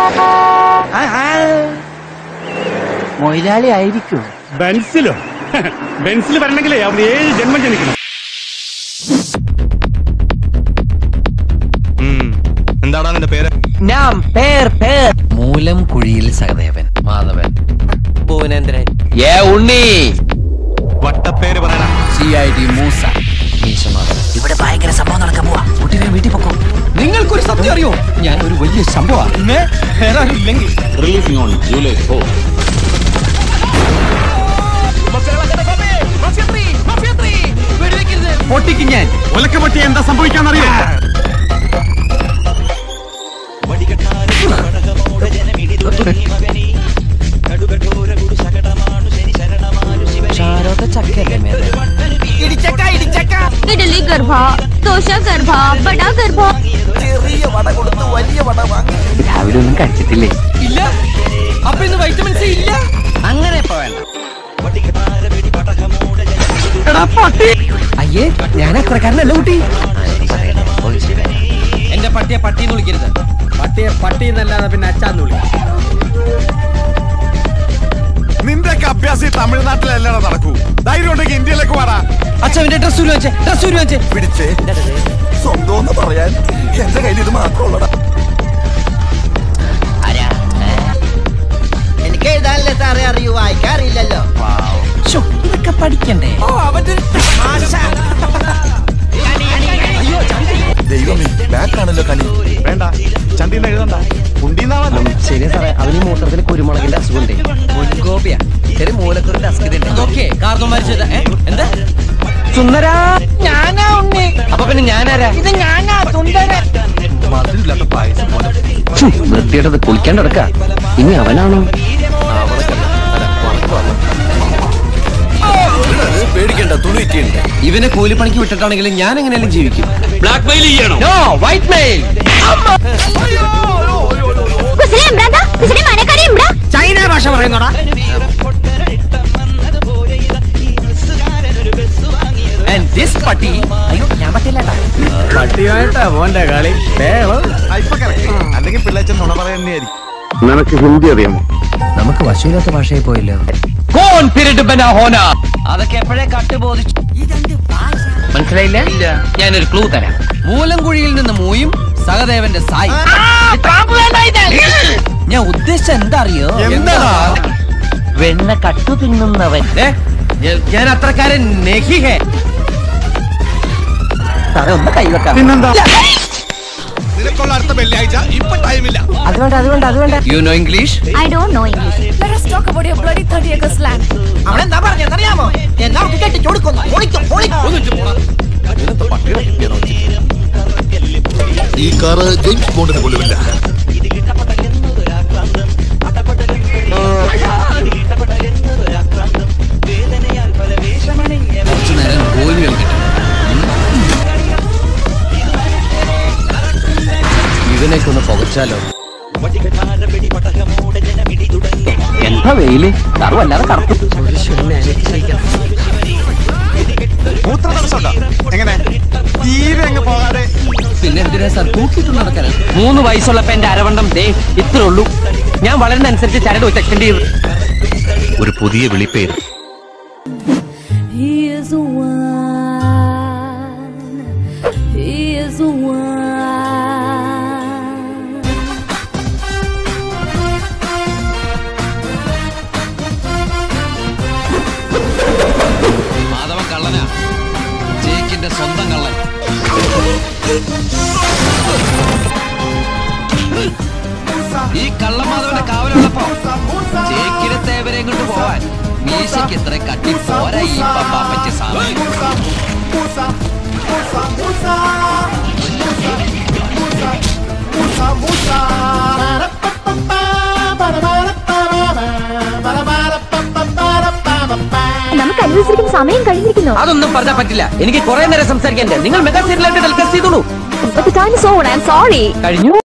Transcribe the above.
മൊയിലാളി ആയിരിക്കും. ബെൻസിലോ? ബെൻസിൽ വരണമെങ്കിലേ അവിടെ 7 ജന്മം ജനിക്കണം. എന്താടാ നിന്റെ പേര്? ഞാൻ പേർ മൂലം കുഴിയിൽ സഹദേവൻ, മാധവൻ, ഭുവനേന്ദ്രൻ, ഉണ്ണി. വട്ടപ്പേര് പറയണ. CID മൂസ, മീശമാധവൻ. ഇവിടെ ഭയങ്കര സംഭവം നടക്കാൻ പോവാ. കുട്ടിയെ വീട്ടിൽ പൊക്കോ. നിങ്ങൾക്കൊരു സത്യം അറിയോ? ഞാൻ ഒരു വലിയ സംഭവമാണ്. Releasing on July 4. പൊട്ടിക്ക് ഞാൻ. ഒലക്ക പൊട്ടി എന്താ സംഭവിക്കാന്നറിയോ? ഇഡലി ഗർഭ, ദോശ ഗർഭ, ബട ഗർഭ. ചെറിയ വട കൊടുത്ത് വലിയ വട വാങ്ങി. രാവിലെ ഒന്നും കഴിച്ചിട്ടില്ലേ? ഇല്ല. അപ്പൊ ഇന്ന് വൈറ്റമിൻ സി ഇല്ല. അങ്ങനെ വേണ്ട. അയ്യേ, ഞാൻ അത്രക്കാരനല്ല കുട്ടി. എന്റെ പട്ടിയെ പട്ടിന്ന് വിളിക്കരുത്. പട്ടിയെ പട്ടി എന്നല്ലാതെ പിന്നെ അച്ചാന്ന് വിളിക്കും. നിന്റെയൊക്കെ അഭ്യാസം തമിഴ്നാട്ടിലല്ലടാ നടക്കൂ. ധൈര്യം ഉണ്ടെങ്കിൽ ഇന്ത്യയിലേക്ക് വാടാ. അച്ഛന്റെ ഡ്രസ് വെച്ചേ പിടിച്ചേ. സ്വന്തം പറയാൻ എന്റെ കയ്യിൽ ഇത് മാത്രമുള്ളടാ. എനിക്ക് എഴുതാനല്ലേ സാറേ അറിയൂ, വായിക്കാറില്ലല്ലോ. ഇതൊക്കെ പഠിക്കണ്ടേ? ദൈവമേ, ബാക്കാണല്ലോ കളി. വേണ്ട, ചന്തിന്ന് എഴുതണ്ട, കുണ്ടിന്നാണല്ലോ. ശരി സാറേ, അവന് മൂത്രത്തിൽ കുരുമുളകിന്റെ അസുഖമുണ്ട്. മുൻകോപിയ ചെറിയ മൂലക്കുറിന്റെ അസുഖമുണ്ട്. ഓക്കെ, കാർന്നോമാര് ചെയ്ത എന്താ സുന്ദര? ഞാനാ ഉണ്ണി. അപ്പൊ പിന്നെ ഞാനാരാ? ഇത് ഞാനാ സുന്ദര. മധുരില്ലാത്ത പായസം പോലെ വൃത്തിയായിട്ടത് കുളിക്കാണ്ട് കിടക്ക. ഇനി അവനാണോ? പേടിക്കണ്ട, തുണിയിട്ടുണ്ട്. ഇവനെ കൂലിപ്പണിക്ക് വിട്ടിട്ടാണെങ്കിലും ഞാൻ എങ്ങനെയാലും ജീവിക്കും. ബ്ലാക്ക് മെയിൽ ചെയ്യണം. No, white mail. ചൈന ഭാഷ പറയുന്നോടാ. പട്ടി. അയ്യോ, ഞാൻ പറ്റില്ല. പട്ടിയായിട്ടാ മോന്റെ കളി. അല്ലെങ്കിൽ പിള്ളേച്ചൻ നുണ പറയുന്നതായിരിക്കും. നിനക്ക് ഹിന്ദി അറിയാമോ? നമുക്ക് വശമില്ലാത്ത ഭാഷയിൽ പോയല്ലോ. അതൊക്കെ എപ്പോഴേ കട്ടുബോധിച്ചു. മനസ്സിലായില്ല? ഇല്ല. ഞാനൊരു ക്ലൂ തരാം. മൂലംകുഴിയിൽ നിന്ന് മൂയും സഹദേവന്റെ സായി. ഞാൻ ഉദ്ദേശിച്ച എന്താ അറിയോ? എന്താ? വെണ്ണ കട്ടു തിന്നുന്നവൻ. ഞാൻ അത്രക്കാരൻ നെഹിഹേ. സാറേ ഒന്ന് കൈവെക്കാം. പിന്നെന്താ? നിനക്കുള്ള അടുത്ത വെള്ളിയാഴ്ച ഇപ്പൊ ടൈമില്ല. അതുകൊണ്ട് You know English? I don't know English. Let us talk about your bloody 30 acre land. അവനെന്താ പറഞ്ഞറിയാമോ? എല്ലാവർക്കും കെട്ടിച്ചു കൊടുക്കുന്നു. ഈ കാറ് ജെയിംസ് ബോണ്ടിന് പോലുമില്ല. കുറച്ചു നേരം ഗോലി കളിക്കട്ടെ. ഇവനൊക്കെ ഒന്ന് പുകച്ചാലോ? എന്താ വെയില്? സാറ് വല്ലാതെ കറക്കും. മൂത്ര തടസ്സമുണ്ടോ? എങ്ങനെ തീരെ അങ്ങ് പോകാതെ? പിന്നെ എന്തിനാ സാർ തൂക്കിയിട്ട് നടക്കാൻ? 3 വയസ്സുള്ളപ്പോ എന്റെ അരവണ്ണം ദേ ഇത്രേ ഉള്ളൂ. ഞാൻ വളരുന്നതനുസരിച്ച് ചരട് വെച്ച് എക്സ്റ്റെൻഡ് ചെയ്തു. ഒരു പുതിയ വിളിപ്പേര്. മാധവൻ കള്ളനാ, ജേക്കിന്റെ സ്വന്തം കള്ളൻ. ഈ കള്ളമാധവന്റെ കാവലുള്ളപ്പോ ജേക്കിനെ തേവരെ കൊണ്ട് പോവാൻ മീശയ്ക്ക് ഇത്ര കട്ടി പോരാ. ഈ പപ്പാപ്പച്ച സാധനം നമുക്ക് അനുവദിച്ചിരിക്കുന്ന സമയം കഴിഞ്ഞിരിക്കുന്നു. അതൊന്നും പറഞ്ഞാൽ പറ്റില്ല. എനിക്ക് കുറെ നേരം സംസാരിക്കാൻ. നിങ്ങൾ മെഗാ സീരിയലായിട്ട് ഡിസ്കസ് ചെയ്തോളൂ. But the time is over. I'm sorry. കഴിഞ്ഞു.